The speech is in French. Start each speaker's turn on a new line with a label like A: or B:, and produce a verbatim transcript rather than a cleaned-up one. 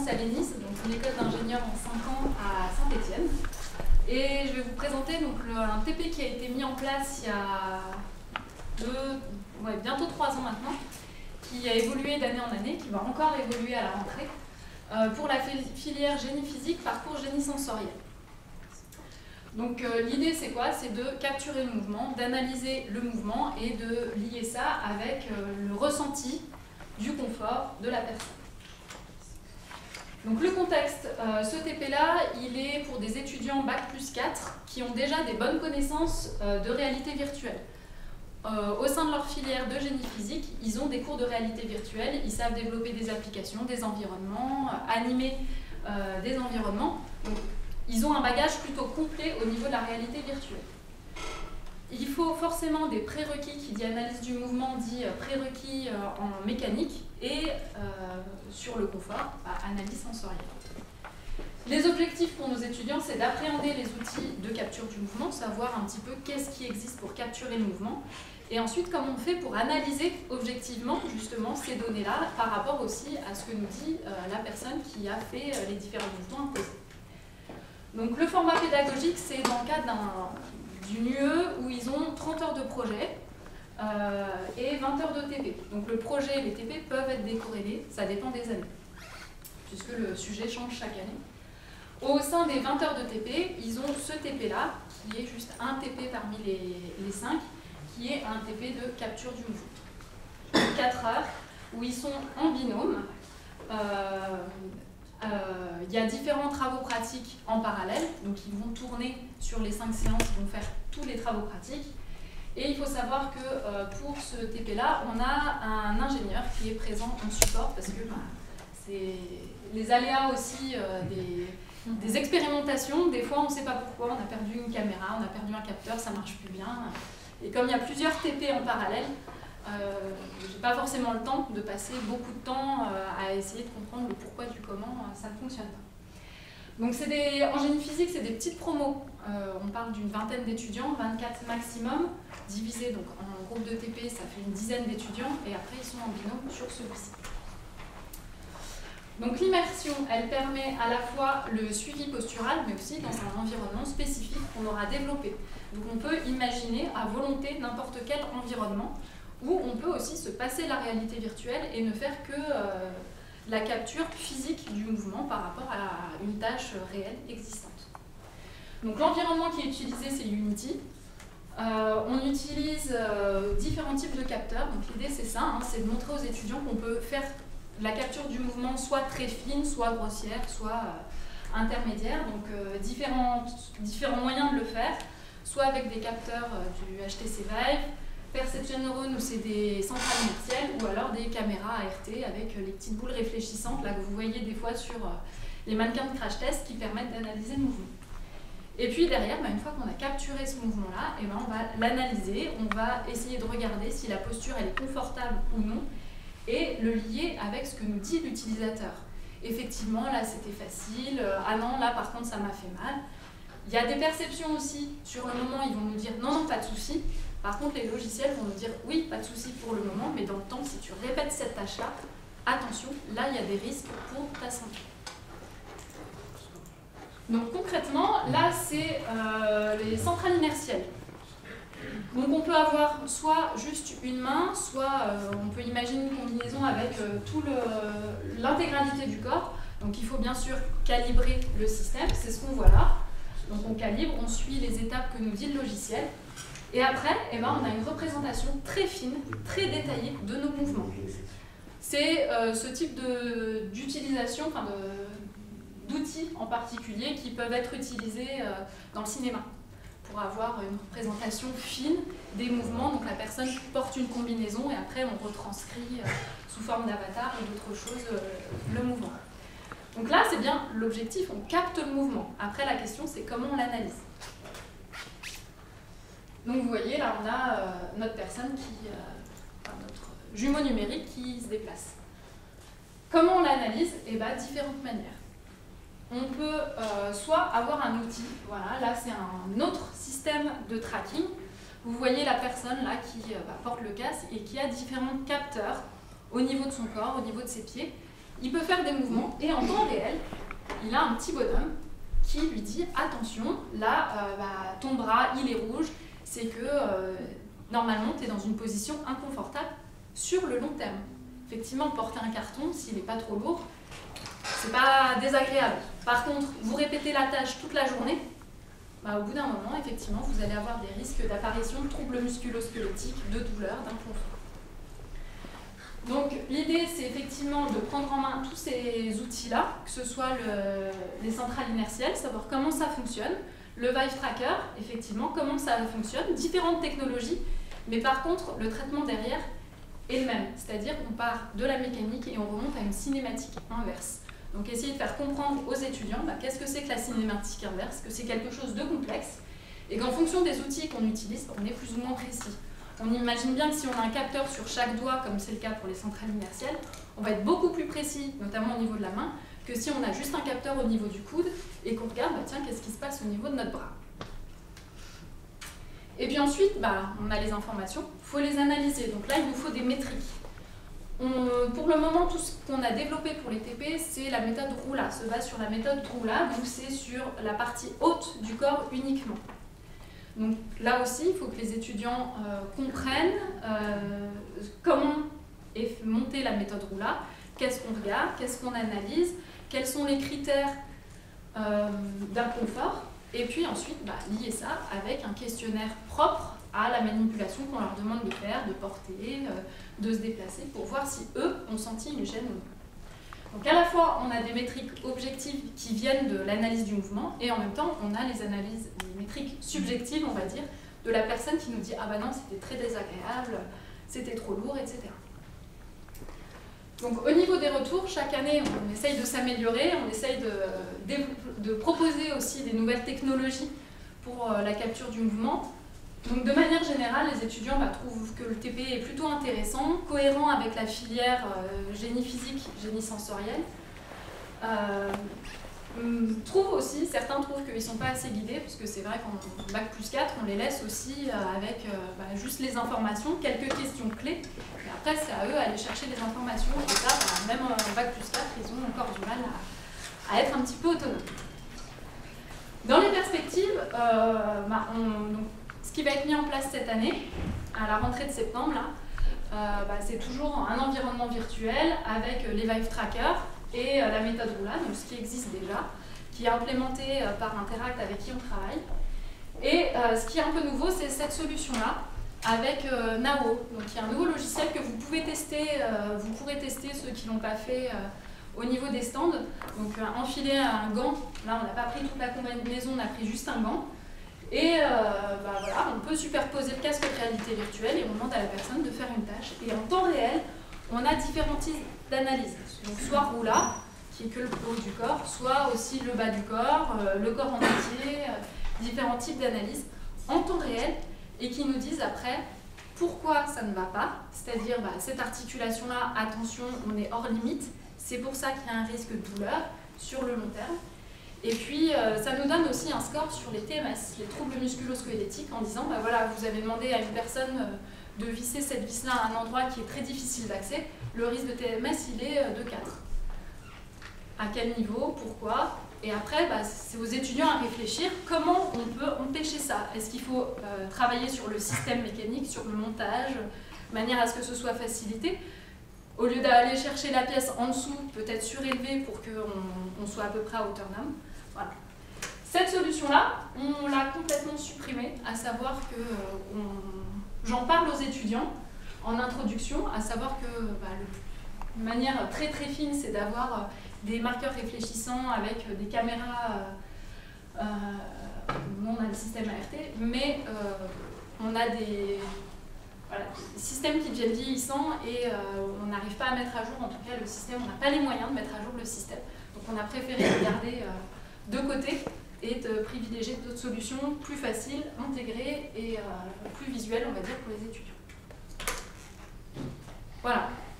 A: à l'E N I S, donc une école d'ingénieurs en cinq ans à Saint-Étienne. Et je vais vous présenter donc, le, un T P qui a été mis en place il y a deux, ouais, bientôt trois ans maintenant, qui a évolué d'année en année, qui va encore évoluer à la rentrée, euh, pour la filière génie physique, parcours génie sensoriel. Donc euh, l'idée c'est quoi? C'est de capturer le mouvement, d'analyser le mouvement et de lier ça avec euh, le ressenti du confort de la personne. Donc le contexte, euh, ce T P-là, il est pour des étudiants bac plus quatre qui ont déjà des bonnes connaissances euh, de réalité virtuelle. Euh, au sein de leur filière de génie physique, ils ont des cours de réalité virtuelle, ils savent développer des applications, des environnements, euh, animer euh, des environnements. Donc, ils ont un bagage plutôt complet au niveau de la réalité virtuelle. Il faut forcément des prérequis, qui dit analyse du mouvement, dit prérequis en mécanique, et euh, sur le confort, bah, analyse sensorielle. Les objectifs pour nos étudiants, c'est d'appréhender les outils de capture du mouvement, savoir un petit peu qu'est-ce qui existe pour capturer le mouvement, et ensuite comment on fait pour analyser objectivement justement ces données-là par rapport aussi à ce que nous dit euh, la personne qui a fait euh, les différents mouvements imposés. Donc le format pédagogique, c'est dans le cadre d'une U E où ils ont trente heures de projet euh, et vingt heures de T P. Donc le projet et les T P peuvent être décorrélés, ça dépend des années, puisque le sujet change chaque année. Au sein des vingt heures de T P, ils ont ce T P-là, qui est juste un T P parmi les, les cinq, qui est un T P de capture du mouvement. quatre heures, où ils sont en binôme. Euh, Euh, il y a différents travaux pratiques en parallèle, donc ils vont tourner sur les cinq séances, ils vont faire tous les travaux pratiques. Et il faut savoir que euh, pour ce T P-là, on a un ingénieur qui est présent en support, parce que bah, c'est les aléas aussi euh, des, des expérimentations. Des fois, on ne sait pas pourquoi, on a perdu une caméra, on a perdu un capteur, ça ne marche plus bien. Et comme il y a plusieurs T P en parallèle, Euh, j'ai pas forcément le temps de passer beaucoup de temps euh, à essayer de comprendre le pourquoi du comment euh, ça ne fonctionne pas. Donc c'est des, en génie physique, c'est des petites promos. Euh, on parle d'une vingtaine d'étudiants, vingt-quatre maximum, divisés donc en groupe de T P, ça fait une dizaine d'étudiants, et après ils sont en binôme sur celui-ci. Donc l'immersion, elle permet à la fois le suivi postural, mais aussi dans un environnement spécifique qu'on aura développé. Donc on peut imaginer à volonté n'importe quel environnement, où on peut aussi se passer la réalité virtuelle et ne faire que euh, la capture physique du mouvement par rapport à une tâche réelle existante. Donc l'environnement qui est utilisé, c'est Unity. Euh, on utilise euh, différents types de capteurs. Donc l'idée c'est ça, hein, c'est de montrer aux étudiants qu'on peut faire la capture du mouvement soit très fine, soit grossière, soit euh, intermédiaire. Donc euh, différents, différents moyens de le faire, soit avec des capteurs euh, du H T C Vive, Perception Neurone, où c'est des centrales inertielles, ou alors des caméras A R T avec les petites boules réfléchissantes là, que vous voyez des fois sur les mannequins de crash test qui permettent d'analyser le mouvement. Et puis derrière, bah, une fois qu'on a capturé ce mouvement-là, eh ben, on va l'analyser, on va essayer de regarder si la posture elle est confortable ou non, et le lier avec ce que nous dit l'utilisateur. Effectivement, là c'était facile, ah non, là par contre ça m'a fait mal. Il y a des perceptions aussi, sur le moment ils vont nous dire non, non, pas de souci. Par contre, les logiciels vont nous dire oui, pas de souci pour le moment, mais dans le temps, si tu répètes cette tâche-là, attention, là, il y a des risques pour ta santé. Donc concrètement, là, c'est euh, les centrales inertielles. Donc on peut avoir soit juste une main, soit euh, on peut imaginer une combinaison avec euh, toute l'intégralité du corps. Donc il faut bien sûr calibrer le système, c'est ce qu'on voit là. Donc on calibre, on suit les étapes que nous dit le logiciel. Et après, eh ben, on a une représentation très fine, très détaillée de nos mouvements. C'est euh, ce type d'utilisation, enfin d'outils en particulier qui peuvent être utilisés euh, dans le cinéma pour avoir une représentation fine des mouvements. Donc la personne porte une combinaison et après on retranscrit euh, sous forme d'avatar ou d'autres choses euh, le mouvement. Donc là, c'est bien l'objectif, on capte le mouvement. Après, la question, c'est comment on l'analyse. Donc vous voyez, là on a euh, notre personne, qui, euh, enfin, notre jumeau numérique qui se déplace. Comment on l'analyse? Eh bien, différentes manières. On peut euh, soit avoir un outil, voilà, là c'est un autre système de tracking. Vous voyez la personne là qui euh, bah, porte le casque et qui a différents capteurs au niveau de son corps, au niveau de ses pieds, il peut faire des mouvements et en temps réel, il a un petit bonhomme qui lui dit « Attention, là, euh, bah, ton bras, il est rouge, c'est que euh, normalement, tu es dans une position inconfortable sur le long terme. » Effectivement, porter un carton, s'il n'est pas trop lourd, c'est pas désagréable. Par contre, vous répétez la tâche toute la journée, bah, au bout d'un moment, effectivement, vous allez avoir des risques d'apparition de troubles musculo-squelettiques, de douleurs, d'inconfort. Donc l'idée, c'est effectivement de prendre en main tous ces outils-là, que ce soit le, les centrales inertielles, savoir comment ça fonctionne, le Vive Tracker, effectivement, comment ça fonctionne, différentes technologies, mais par contre, le traitement derrière est le même, c'est-à-dire qu'on part de la mécanique et on remonte à une cinématique inverse. Donc essayer de faire comprendre aux étudiants bah, qu'est-ce que c'est que la cinématique inverse, que c'est quelque chose de complexe, et qu'en fonction des outils qu'on utilise, on est plus ou moins précis. On imagine bien que si on a un capteur sur chaque doigt, comme c'est le cas pour les centrales inertielles, on va être beaucoup plus précis, notamment au niveau de la main, que si on a juste un capteur au niveau du coude et qu'on regarde, bah, tiens, qu'est-ce qui se passe au niveau de notre bras. Et puis ensuite, bah, on a les informations, il faut les analyser. Donc là, il nous faut des métriques. On, pour le moment, tout ce qu'on a développé pour les T P, c'est la méthode Roula, se base sur la méthode Roula, donc c'est sur la partie haute du corps uniquement. Donc là aussi, il faut que les étudiants euh, comprennent euh, comment est montée la méthode Roula, qu'est-ce qu'on regarde, qu'est-ce qu'on analyse, quels sont les critères euh, d'inconfort, et puis ensuite bah, lier ça avec un questionnaire propre à la manipulation qu'on leur demande de faire, de porter, euh, de se déplacer, pour voir si eux ont senti une gêne ou non. Donc à la fois, on a des métriques objectives qui viennent de l'analyse du mouvement, et en même temps, on a les analyses, les métriques subjectives, on va dire, de la personne qui nous dit « Ah bah non, c'était très désagréable, c'était trop lourd, et cetera » Donc au niveau des retours, chaque année, on essaye de s'améliorer, on essaye de, de, de proposer aussi des nouvelles technologies pour la capture du mouvement. Donc de manière générale, les étudiants bah, trouvent que le T P est plutôt intéressant, cohérent avec la filière euh, génie physique, génie sensoriel. Euh, trouvent aussi, certains trouvent qu'ils ne sont pas assez guidés, parce que c'est vrai qu'en bac plus quatre, on les laisse aussi euh, avec euh, bah, juste les informations, quelques questions clés, et après c'est à eux d'aller chercher les informations, et ça, bah, même en bac plus quatre, ils ont encore du mal à, à être un petit peu autonomes. Dans les perspectives, euh, bah, on, donc, ce qui va être mis en place cette année, à la rentrée de septembre, là, euh, bah, c'est toujours un environnement virtuel avec les Vive Tracker et euh, la méthode Roula, donc ce qui existe déjà, qui est implémenté euh, par Interact avec qui on travaille. Et euh, ce qui est un peu nouveau, c'est cette solution-là avec euh, Nao. Donc il y a un nouveau logiciel que vous pouvez tester, euh, vous pourrez tester ceux qui ne l'ont pas fait euh, au niveau des stands. Donc euh, enfiler un gant, là on n'a pas pris toute la combinaison, on a pris juste un gant. Et euh, bah voilà, on peut superposer le casque de réalité virtuelle et on demande à la personne de faire une tâche. Et en temps réel, on a différents types d'analyse. Donc soit Roula, qui est que le haut du corps, soit aussi le bas du corps, euh, le corps en entier, euh, différents types d'analyse en temps réel et qui nous disent après pourquoi ça ne va pas. C'est-à-dire, bah, cette articulation-là, attention, on est hors limite. C'est pour ça qu'il y a un risque de douleur sur le long terme. Et puis, euh, ça nous donne aussi un score sur les T M S, les troubles musculo-squelettiques, en disant, bah voilà, vous avez demandé à une personne euh, de visser cette vis-là à un endroit qui est très difficile d'accès, le risque de T M S, il est euh, de quatre. À quel niveau, pourquoi? Et après, bah, c'est aux étudiants à réfléchir comment on peut empêcher ça. Est-ce qu'il faut euh, travailler sur le système mécanique, sur le montage, de manière à ce que ce soit facilité? Au lieu d'aller chercher la pièce en dessous, peut-être surélever pour qu'on on soit à peu près à hauteur d'homme. Voilà. Cette solution-là, on l'a complètement supprimée, à savoir que euh, j'en parle aux étudiants en introduction, à savoir que bah, le, de manière très très fine, c'est d'avoir euh, des marqueurs réfléchissants avec euh, des caméras. Euh, euh, nous, on a le système A R T, mais euh, on a des, voilà, des systèmes qui deviennent vieillissants et euh, on n'arrive pas à mettre à jour, en tout cas, le système. On n'a pas les moyens de mettre à jour le système. Donc, on a préféré le garder euh, de côté et de privilégier d'autres solutions plus faciles, intégrées et euh, plus visuelles, on va dire, pour les étudiants. Voilà.